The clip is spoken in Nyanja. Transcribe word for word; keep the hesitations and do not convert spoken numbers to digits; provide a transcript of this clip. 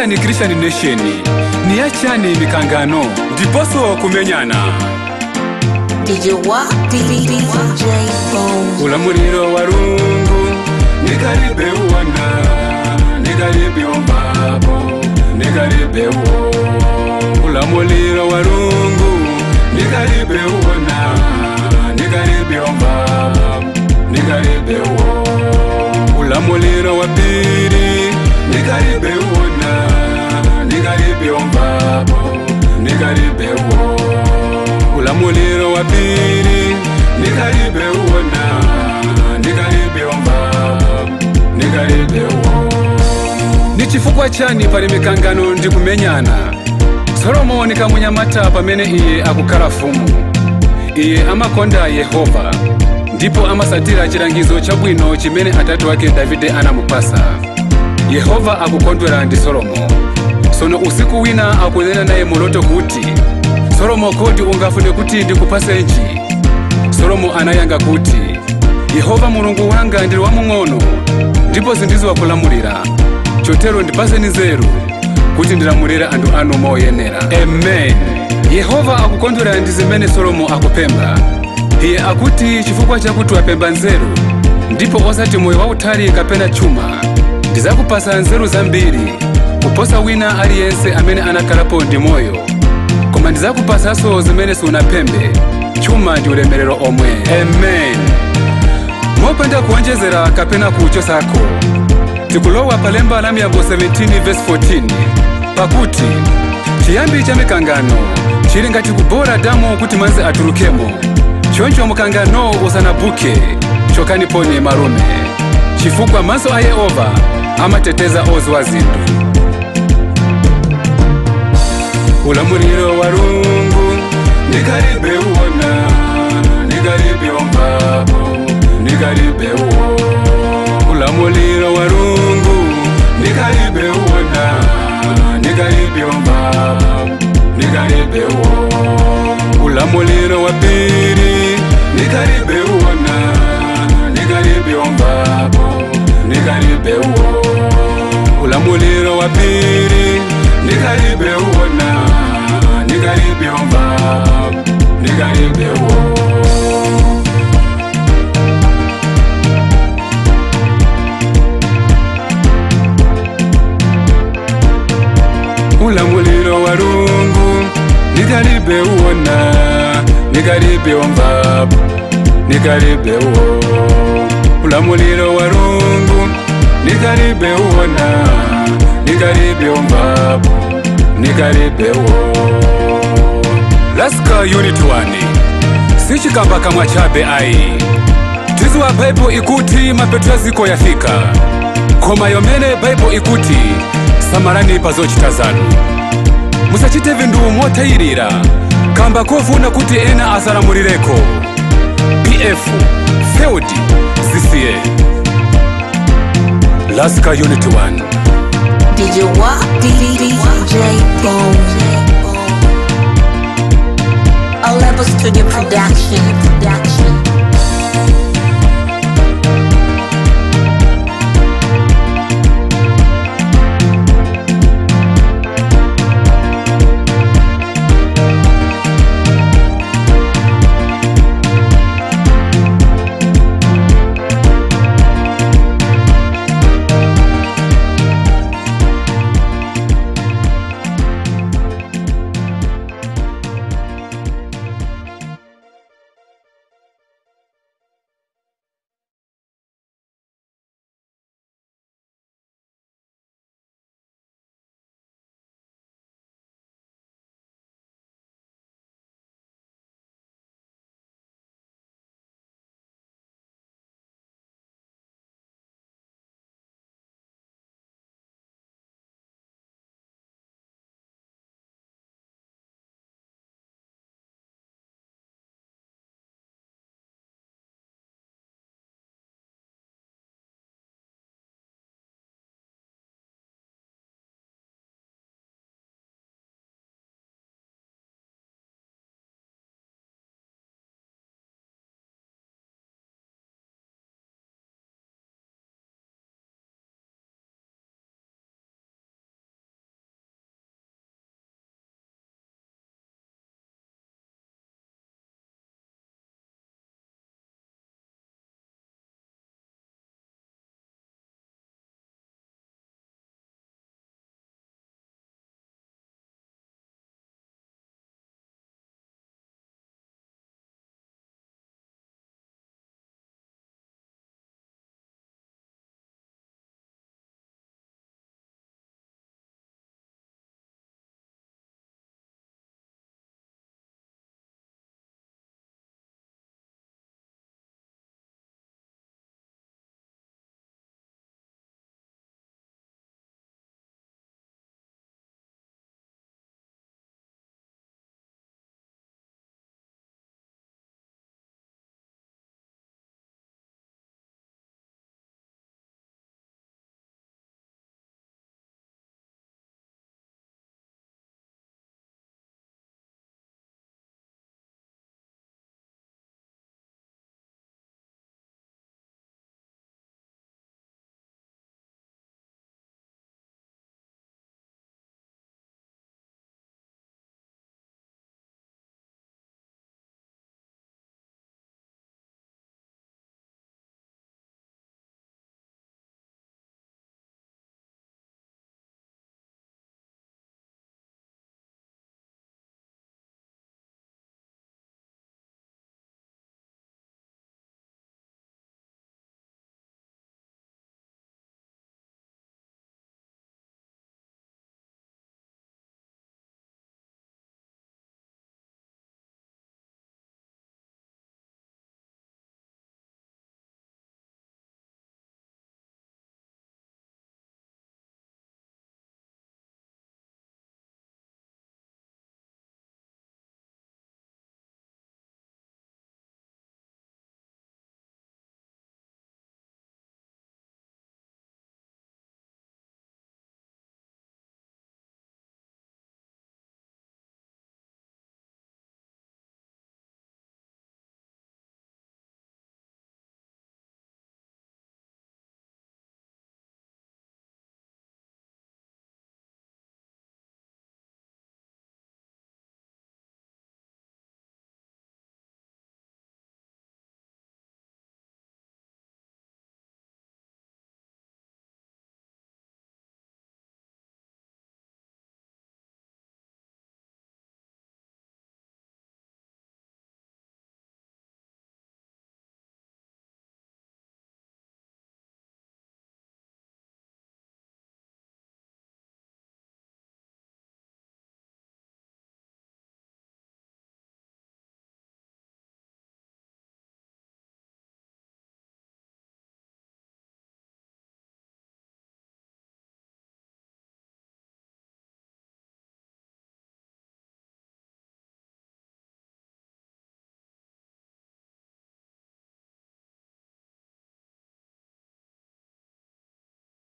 Christian Christian Nation ni achani mikangano ndiposo kumenyana. D J wa D J Bones Ulamuriro warungu nikaribe uwana nikaribe ombabo nikaribe uo. Ulamuriro warungu nikaribe uwana nikaribe ombabo nikaribe uo. Ulamuriro wapiri nikaribe uwana nikaribe ombabo nikaribe uo. Ulamuliro wapiri nikaribe uona nikaribe omba nikaribe uo. Nichifukwa chani pali mikangano ndi kumenyana. Solomo nikamunyamata pamene iye akukhala fumu. Iye amakonda Yehova ndipo amasatira chilangizo chabwino chimene atatu wake Davide anamupasa. Yehova akukondwera ndi Solomo. Sono usiku wina akunena naye muloto kuti, Solomo kodi ungafune kuti ndikupase nchi? Solomo anayanga kuti, Yehova Mulungu wanga ndili wamung'ono ndipo sindiziwa kulamulira. Chotero ndipase nzeru kuti ndilamulire anthu anu moyenera. Amen. Yehova akukondwera ndi zimene Solomo akupemba. Iye akuti chifukwa chakuti wapemba nzeru ndipo osati moyo wautali kapena chuma, ndizakupasa nzeru zambiri kuposa wina aliyense amene anakhalapo ndi moyo. Koma ndizakupasaso zimene sunapembe, chuma ndi ulemerero omwe. Amen. Mopanda kuonjezera kapena kuchosako, tikulowa palemba la miyambo seventeen verse fourteen pakuti chiyambi cha mikangano chili ngati kubora damu kuti manzi atulukemo. Choncho mukangano usanabuke, chokani poni malume, chifukwa maso a Yehova amateteza ozwa zinthu. Ulamuliro warungu nikaribe uona nikaribe ombabo nikaribe uo. Ulamuliro warungu nikaribe uona nikaribe ombabo nikaribe uo. Ulamuliro wapiri nikaribe uona nikaribe ombabo nikaribe uo. Ulamuliro wapiri nikaribe uona nikaribe ombabo nikaribe uo. Ulamuliro warungu nikaribe uona nikaribe ombabo nikaribe uo. Ulamuliro warungu nikaribe uona nikaribe ombabo nikaribe uo. Laska unit one sichikamba kamwa chabe ai tiziwa Bible ikuti mapetra ziko yafika. Koma yomene Bible ikuti samarani pazochita zanu. Musachite vindu motayirira kamba kovuna kuti ena asalamulireko. P F Field C C A Laska unit one D J wa D J Bones All Level Studio Production.